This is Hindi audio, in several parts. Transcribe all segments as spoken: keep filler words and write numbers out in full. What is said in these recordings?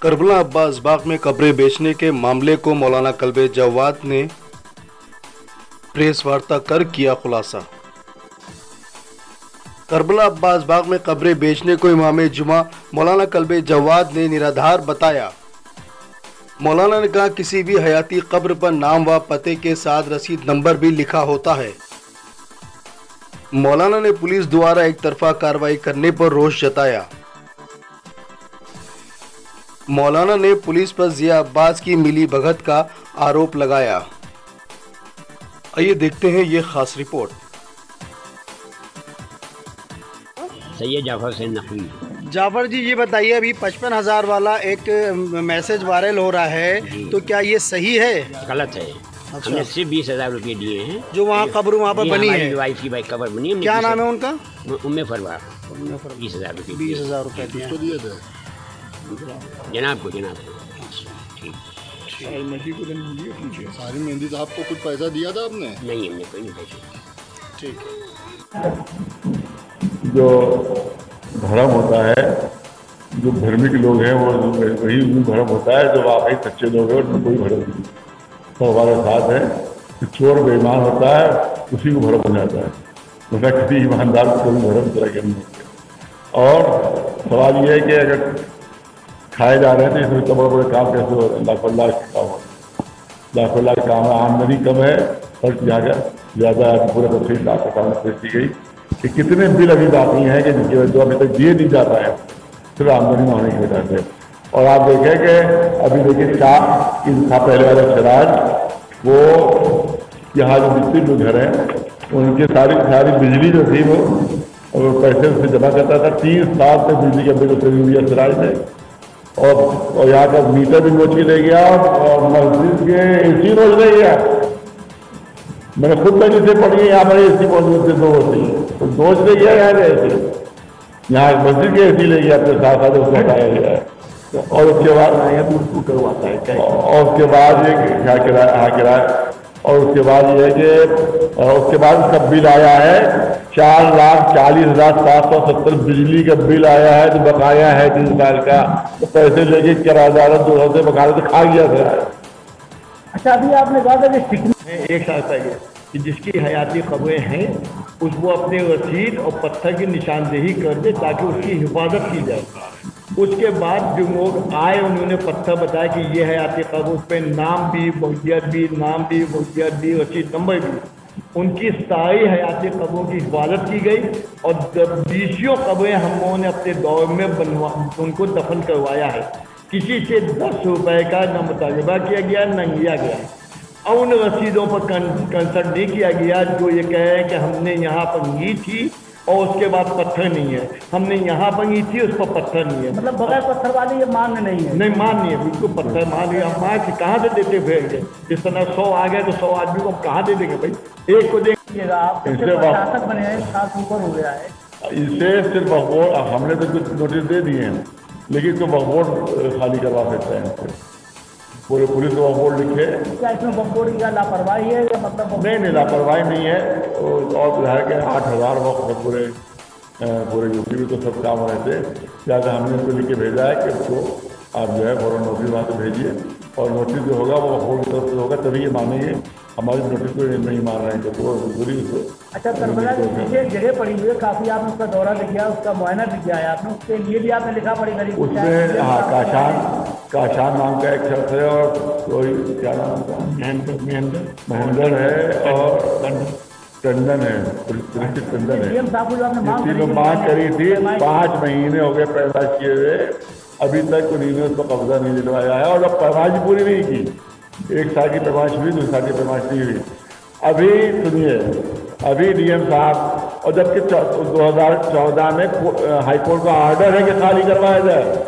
करबला अब्बास बाग में कब्रें बेचने के मामले को मौलाना कल्बे जवाद ने प्रेस वार्ता कर किया खुलासा। करबला अब्बास बाग में कब्रें बेचने को इमाम जुमा मौलाना कल्बे जवाद ने निराधार बताया। मौलाना ने कहा, किसी भी हयाती कब्र पर नाम व पते के साथ रसीद नंबर भी लिखा होता है। मौलाना ने पुलिस द्वारा एक तरफा कार्रवाई करने पर रोष जताया। मौलाना ने पुलिस पर जिया अब्बास की मिली भगत का आरोप लगाया। आइए देखते हैं ये खास रिपोर्ट। सैयद जाफर से नकवी। जाफर जी, ये बताइए, अभी पचपन हजार वाला एक मैसेज वायरल हो रहा है, तो क्या ये सही है? गलत है। अच्छा। हमने सिर्फ बीस हजार रुपये दिए हैं। जो वहाँ कब्र वहाँ पर बनी है, वाइफ की बाइक कब्र बनी है। क्या नाम है उनका? उम्मे फरवा। बीस हजार रुपये बीस हजार रुपये दिए थे जनाब को। जनाब को ठीक। सारी मेहंदी तो आपको कुछ पैसा दिया था आपने? नहीं, हमने कोई नहीं पैसा। ठीक। जो भरम होता है, जो धर्मिक लोग हैं वो वही भरम होता है। जो वाकई सच्चे लोग हैं उनमें कोई भरम नहीं। तो हमारे साथ है कि चोर बेईमान होता है, उसी को भरम हो जाता है, वरना किसी ईमानदार को कोई भरम तरह के नहीं होते। और सवाल ये है कि अगर खाए जा रहे हैं तो इसमें इतना बड़े बड़े काम कैसे हो रहे हैं? लाखों लाख के काम हो लाखों लाख काम है। आमदनी कम है, खर्च ज़्यादा ज़्यादा है। पूरे तफसील लाख के सामने पेश की गई कि कितने बिल अभी बाकी हैं कि जिनकी वजह अभी तक दिए नहीं जाता है, सिर्फ आमदनी न होने की वजह से। और आप देखें कि अभी देखिए शाह इनका पहले वाला सिराज, वो यहाँ जो मिस्त्री जो घर हैं उनकी सारी सारी बिजली जो थी वो पैसे उससे जमा करता था। तीन साल से बिजली का बिल उसे हुआ सिराज से। और और यहाँ का मीटर भी नोच के ले गया और मस्जिद के ए सी नोच ले गया। मैंने खुद तक इसे पढ़ी है, यहाँ पर ए सी मौजूद थे, दो होती तो नोच ले गया यहाँ ए सी। यहाँ मस्जिद के ए सी ले गया अपने साथ साथ, उसको हटाया गया है। और उसके बाद तो उसको करवाता है। और उसके बाद ये क्या किराया हाँ किराया और उसके बाद ये है कि उसके बाद उसका बिल आया है चार लाख चालीस हजार सात सौ सत्तर बिजली का बिल आया है जो बकाया है तीन साल का। तो पैसे लेके किराएदार दो सौ से बकाया तो खा गया था। अच्छा, अभी आपने कहा था कि एक साल पहले कि जिसकी हयाती खबरें हैं उस वो अपने रसीद और पत्थर की निशानदेही कर दे ताकि उसकी हिफाजत की जाए। उसके बाद जो लोग आए उन्होंने पत्थर बताया कि ये हयाती खबर, उस पर नाम भी, बहुजियत भी, नाम भी, बहुजियत भी, रसीद नंबर भी। उनकी सारी हयाती खबरों की हिफाजत की गई और बीसियों खबरें हम लोगों ने अपने दौर में बनवा उनको दफन करवाया है। किसी से दस रुपए का न मुतालबा किया गया न लिया गया और उन रसीदों पर कंसल्ट नहीं किया गया जो ये कह रहे हैं कि हमने यहाँ पर ली थी और उसके बाद पत्थर नहीं है, हमने यहाँ पर ली थी उस पर पत्थर नहीं है। मतलब बगैर पत्थर वाली ये मान्य नहीं है? नहीं, मान्य है, बिल्कुल पत्थर मान लिया। हम माँ कहाँ से देते फिर? इस तरह सौ आ गए तो सौ आदमी को हम कहाँ दे देंगे भाई? एक को देंगे। आप प्रशासक बने हैं, सात ऊपर हो गया है। इसे सिर्फ वक्फ हमने तो कुछ नोटिस दे दिए हैं, लेकिन तो वक्फ खाली करवा सकते हैं। पूरे पुलिस को वक्फ लिखे। क्या इसमें वक्फ की लापरवाही है या मतलब? नहीं नहीं, लापरवाही नहीं है। और है कि आठ हज़ार वक्त पूरे पूरे यूपी में तो सब काम हो रहे थे। लिहाजा हमने उसको लिख के भेजा है कि उसको आप जो है फौरन नोटिस वहाँ से भेजिए और नोटिस जो होगा वो वक्फ की तरफ से होगा तभी ये मानेंगे। हमारी नोटिस को नहीं मान रहे हैं तो वो जरूरी उसको। अच्छा, करबला की पीछे जगह पड़ी हुई है काफ़ी, आपने उसका दौरा भी किया, उसका मुआयना भी किया है आपने, उसके लिए भी आपने लिखा पड़ी गरीब उसमें? हाँ, काशान काशान नाम का एक शख्स है और कोई क्या नाम का महेंद्र महेंद्र है और टंडन है, परीक्षित टंडन है। तीनों मांग करी थी, पाँच महीने हो गए पैदा किए हुए, अभी तक उन्होंने उसको कब्जा नहीं दिलवाया है। और जब पैमाइश पूरी नहीं की, एक साल की पैमाइश हुई, दूसरे साल की पैमाइश नहीं हुई। अभी सुनिए, अभी डीएम साहब, और जबकि दो हजार चौदह में हाईकोर्ट का ऑर्डर है कि खाली करवाया जाए।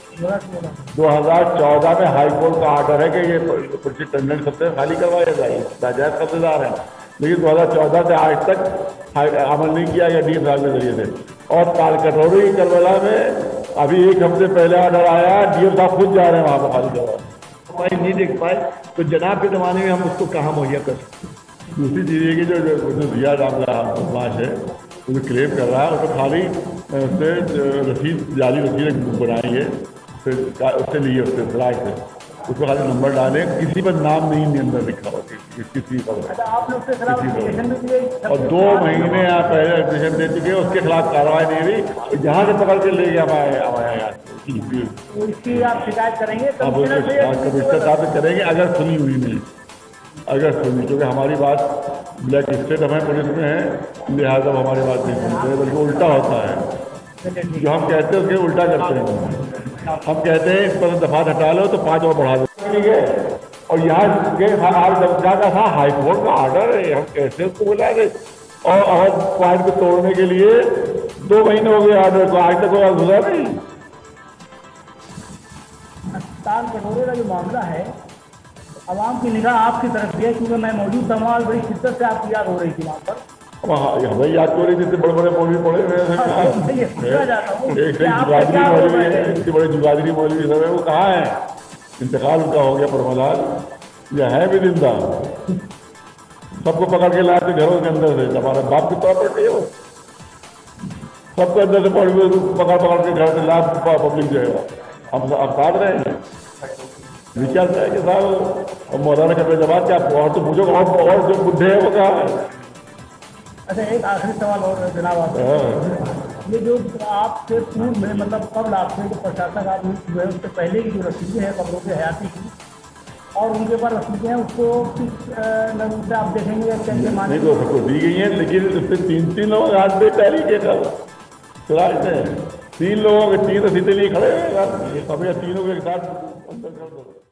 दो हजार चौदह में हाईकोर्ट का ऑर्डर है कि ये परीक्षित टंडन सबसे खाली करवाया जाए, नाजायज कब्जेदार हैं। लेकिन दो हजार चौदह से आज तक अमल नहीं किया गया डीएम साहब के जरिए से। और तालकटोरी करबला में अभी एक हफ्ते पहले ऑर्डर आया, डीएम साहब खुद जा रहे हैं वहाँ पर खाली करवा। भाई नहीं देख पाए तो जनाब के ज़माने में हम उसको कहाँ मुहैया कर सकते? दूसरी चीज़ ये कि जो जो जिया नाम का बदमाश है वो क्लेम कर रहा है, उसको खाली उससे रसीद जाली रसीद बनाई है उससे उससे लिए उससे सलाह से उसमें खाली नंबर डाले, किसी पर नाम नहीं नहीं अंदर लिखा हो कि, किसी पर अच्छा, आपने उसके खिलाफ एप्लीकेशन भी दिए? और दो महीने आप पहले एप्लीकेशन दे चुके हैं, उसके खिलाफ कार्रवाई नहीं हुई, जहाँ से पकड़ के ले गया हमारे हमारे यहाँ तो इसकी आप शिकायत करेंगे अब कमिश्नर साहब से करेंगे अगर सुनी हुई नहीं, अगर सुनी, क्योंकि हमारी बात ब्लैक स्टेट हमें पुलिस में है, लिहाजा हमारी बात नहीं सुनते, बल्कि उल्टा होता है। जो हम कहते हैं उसके उल्टा करते हैं। हम कहते हैं इस पर दफात हटा लो तो पाँच और बढ़ा दो, ठीक है। और यहाँ के क्या का था, हाईकोर्ट का ऑर्डर है, हम कैसे उसको बुला रहे, और और पॉइंट को तोड़ने के लिए दो महीने हो गए ऑर्डर को, आज तक कोई गुजरा नहीं। ताल कटोरे का जो मामला है, आवाम की निगाह आपकी तरफ से है, क्योंकि मैं मौजूद था वहाँ, बड़ी शिद्दत से आपकी याद हो रही थी वहाँ पर। हमें याद हो रही थी, बड़े बड़े मौलवी पड़े हुए हैं, एक जुगादरी मौलवी है, इतने बड़े जुगादरी मौलवी सब है, वो कहाँ है? इंतकाल उनका हो गया परमलाल, या है भी जिंदा? सबको पकड़ के लाए थे घरों के अंदर से, हमारे बाप के तौर पर थे वो, सबको अंदर से पकड़ पकड़ के घर से ला पब्लिक जो है हम अब साथ रहे हैं। विचार है कि साहब मौलाना का जवाब क्या, और तो पूछो, और, और जो बुढ़े हैं वो कहाँ है? अच्छा, एक आखिरी सवाल और जनाब आप, ये जो आपसे पूर्व में, मतलब कब आपसे जो प्रशासक आप हुए हैं, उससे पहले की जो रसीदें हैं कब्रों के हयाती की, और उनके पास रसीदें हैं, उसको किस नजर से आप देखेंगे या कैसे माने? नहीं तो सबको दी गई है, लेकिन उससे तीन तीन लोग हाथ पे तहरीके का सुराज है, तीन लोगों के तीन रसीदें लिए खड़े हैं, तीनों के साथ